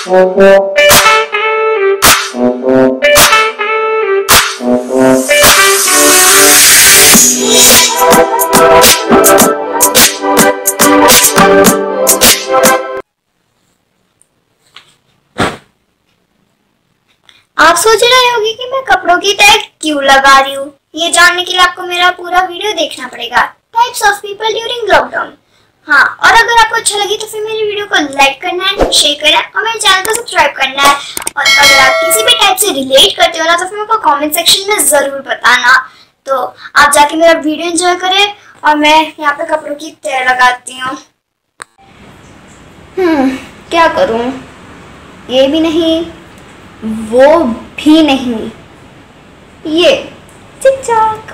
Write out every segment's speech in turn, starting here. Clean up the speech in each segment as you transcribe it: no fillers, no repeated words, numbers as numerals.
आप सोच रहे होंगे कि मैं कपड़ों की टैग क्यों लगा रही हूँ। ये जानने के लिए आपको मेरा पूरा वीडियो देखना पड़ेगा। Types of people during lockdown. हाँ, और अगर आपको अच्छा लगे तो फिर मेरी वीडियो को लाइक करना है, शेयर करना है और मेरे चैनल को सब्सक्राइब करना है। और अगर आप किसी भी टाइप से रिलेट करते हो ना तो फिर मेरे को कमेंट सेक्शन में जरूर बताना। तो आप जाके मेरा वीडियो एंजॉय करें और मैं यहाँ पे कपड़ों की तैर लगाती हूँ। क्या करूँ, ये भी नहीं वो भी नहीं, ये टिकटॉक।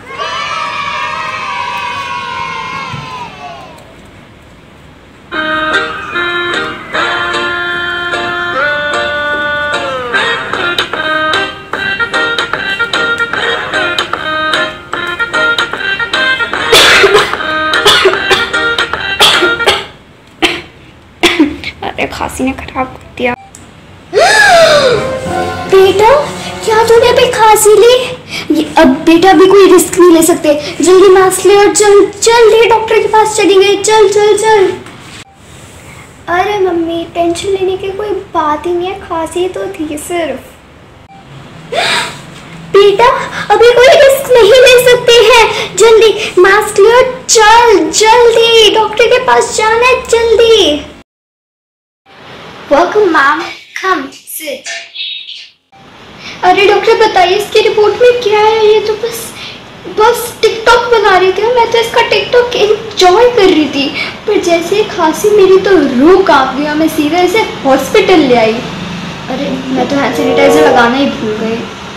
अरे खांसी ने खराब कर दिया। बेटा क्या तूने अभी खांसी ली? अब बेटा अभी कोई रिस्क नहीं ले सकते, जल्दी मास्क ले और चल जल्दी डॉक्टर के पास चली गई। चल चल चल। अरे मम्मी टेंशन लेने की कोई बात ही नहीं है, खांसी तो थी सिर्फ। बेटा अभी कोई रिस्क नहीं ले सकते हैं, जल्दी मास्क ले और चल जल्दी डॉक्टर के पास जाना है जल्दी। Welcome ma'am, come sit. अरे डॉक्टर बताइए इसकी रिपोर्ट में क्या है? ये तो बस टिकटॉक बना रही थी, मैं तो इसका टिकटॉक एंजॉय कर रही थी, पर जैसे खांसी मेरी तो रूह कांप गया, मैं सीधा इसे हॉस्पिटल ले आई। अरे मैं तो हैंड सैनिटाइजर लगाना ही भूल गई।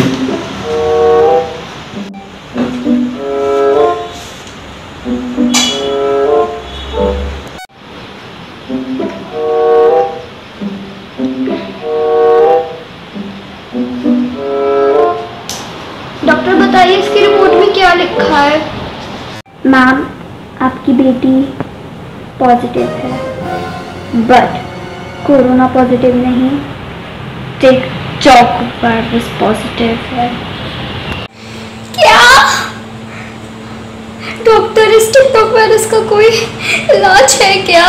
डॉक्टर बताइए इसकी रिपोर्ट में क्या लिखा है? मैम आपकी बेटी पॉजिटिव है, बट कोरोना पॉजिटिव नहीं, टिकटॉक वायरस पॉजिटिव है। क्या डॉक्टर इस टिकटॉक वायरस का कोई इलाज है क्या?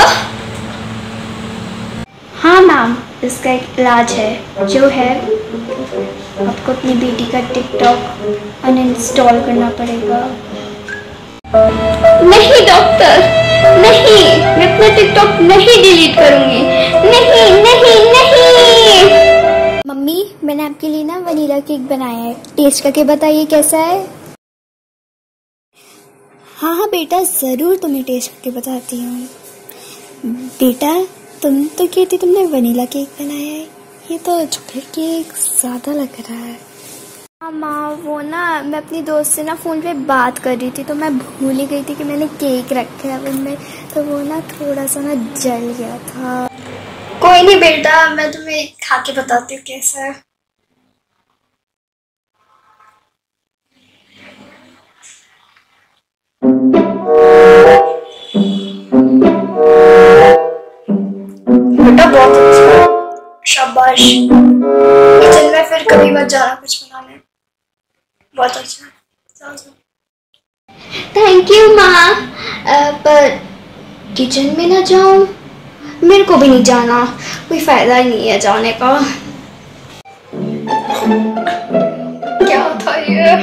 हाँ मैम इसका एक इलाज है, जो है आपको अपनी बेटी का टिकटॉक अनइंस्टॉल करना पड़ेगा। नहीं डॉक्टर नहीं, मैं अपना टिकटॉक नहीं डिलीट करूंगी। नहीं नहीं नहीं। मम्मी मैंने आपके लिए ना वनीला केक बनाया है, टेस्ट करके बताइए कैसा है। हाँ हाँ बेटा जरूर तुम्हें टेस्ट करके बताती हूँ। बेटा तुम तो कहती तुमने वनीला केक बनाया है, ये तो चॉकलेट केक ज्यादा लग रहा है। हाँ माँ वो ना मैं अपनी दोस्त से ना फोन पे बात कर रही थी तो मैं भूल ही गई थी कि मैंने केक रखा है उनमें, तो वो ना थोड़ा सा ना जल गया था। कोई नहीं बेटा, मैं तुम्हें खा के बताती हूँ कैसा है। बेटा बहुत अच्छा, शाबाश। किचन में फिर कभी मत जाना कुछ बनाने, बहुत अच्छा। थैंक यू माँ, पर किचन में ना जाऊं, मेरे को भी नहीं जाना, कोई फायदा ही नहीं है जाने का। क्या था ये?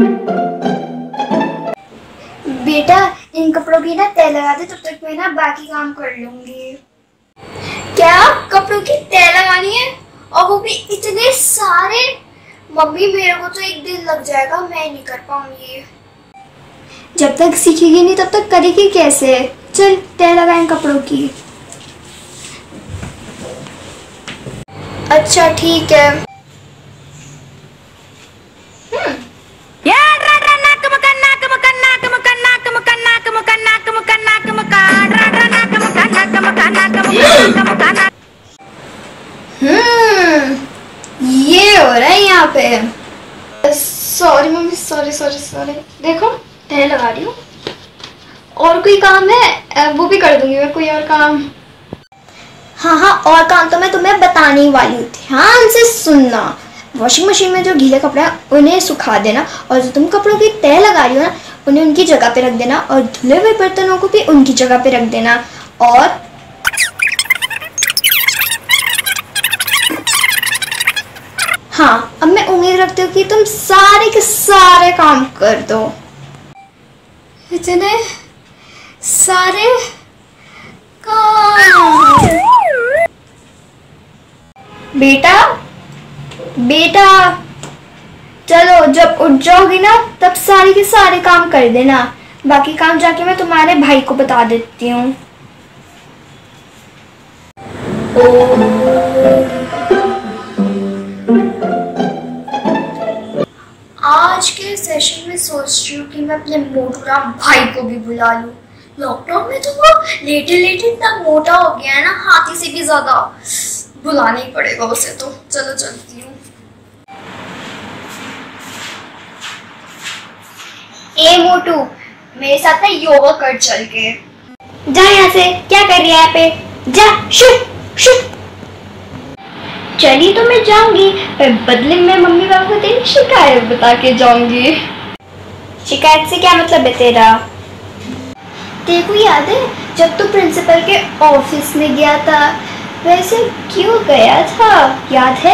बेटा इन कपड़ों की ना तय लगा दे, तब तक मैं ना बाकी काम कर लूंगी। क्या कपड़ों की तय लगानी है और वो भी इतने सारे? मम्मी मेरे को तो एक दिन लग जाएगा, मैं नहीं कर पाऊंगी। जब तक सीखेगी नहीं तब तक करेगी कैसे? चल तय लगाएं कपड़ों की। अच्छा ठीक है। ये हो रहा है यहाँ पे। Sorry mummy, sorry sorry sorry. देखो तय लगा रही हूँ, और कोई काम है वो भी कर दूंगी मैं, कोई और काम। हाँ हाँ, और काम तो मैं तुम्हें बताने ही वाली हूँ, ध्यान से सुनना। वॉशिंग मशीन में जो गीले कपड़े हैं उन्हें सुखा देना, और जो तुम कपड़ों की तह लगा रही हो ना उन्हें उनकी जगह पे रख देना, और धुले हुए बर्तनों को भी उनकी जगह पे रख देना। और हाँ, अब मैं उम्मीद रखती हूँ कि तुम सारे के सारे काम कर दो। इतने सारे काम। बेटा बेटा चलो, जब उठ जाओगी ना तब सारे के सारे काम कर देना, बाकी काम जाके मैं तुम्हारे भाई को बता देती हूँ। आज के सेशन में सोच रही हूँ कि मैं अपने मोटू राम भाई को भी बुला लूं। लॉकडाउन में तो वो लेटे लेटे इतना मोटा हो गया है ना, हाथी से भी ज्यादा। बुलाना ही पड़ेगा उसे तो। चलो चलती हूँ। ए मोटू, मेरे साथ ना योगा कर चल के। जा यहाँ से, क्या कर रही है यहाँ पे? जा, शुभ शुभ। चली तो मैं जाऊंगी, पर बदले में मम्मी पापा को तेरी शिकायत बता के जाऊंगी। शिकायत से क्या मतलब है तेरा? तेरे को याद है जब तू प्रिंसिपल के ऑफिस में गया था, वैसे क्यों गया था, याद है?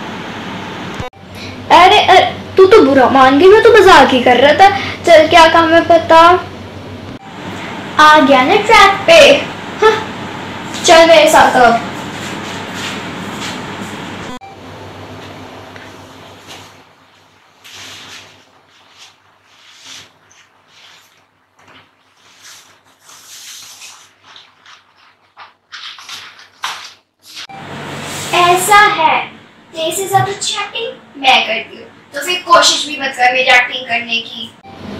अरे तू तो बुरा मान गई, मैं तो मजाक ही कर रहा था। चल क्या काम है पता? आ गया ना ट्रैक पे। हाँ, चल मेरे साथ अब। ऐसा है, तेरे से ज्यादा चैटिंग मैं करती हूँ, तो फिर कोशिश भी मत कर मेरी एक्टिंग करने की।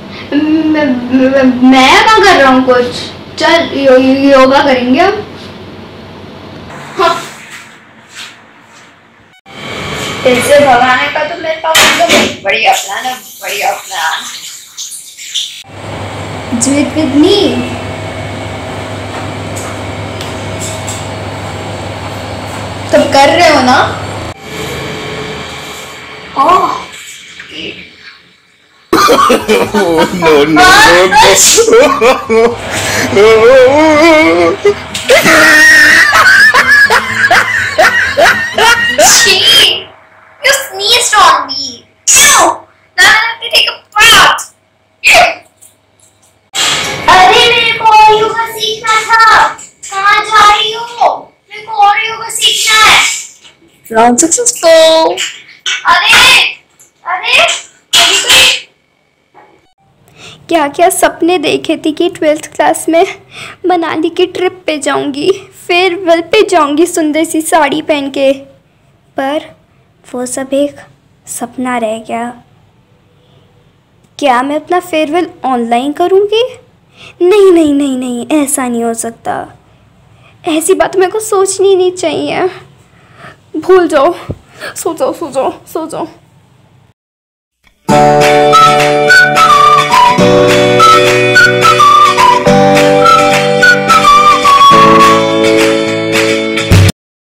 मैं क्या कर रहा हूँ कुछ? चल योगा करेंगे हम। हाँ। इससे भगाने का तो मेरे पास बढ़िया प्लान है, बढ़िया plan. Do it with me. तुम कर रहे हो ना? ओह no, no, no. Gee, you sneezed on me. Ew! Now I have to take a bath. अरे मेरे को और योगा सीखना था। कहाँ जा रही हो? मेरे को और योगा सीखना है। Round successful. अरे क्या क्या सपने देखे थे कि 12th क्लास में मनाली की ट्रिप पे जाऊंगी, फेयरवेल पे जाऊंगी सुंदर सी साड़ी पहन के, पर वो सब एक सपना रह गया। क्या मैं अपना फेयरवेल ऑनलाइन करूंगी? नहीं नहीं नहीं नहीं, ऐसा नहीं हो सकता। ऐसी बात मेरे को सोचनी नहीं चाहिए। भूल जाओ, सो जाओ सो जाओ सो जाओ।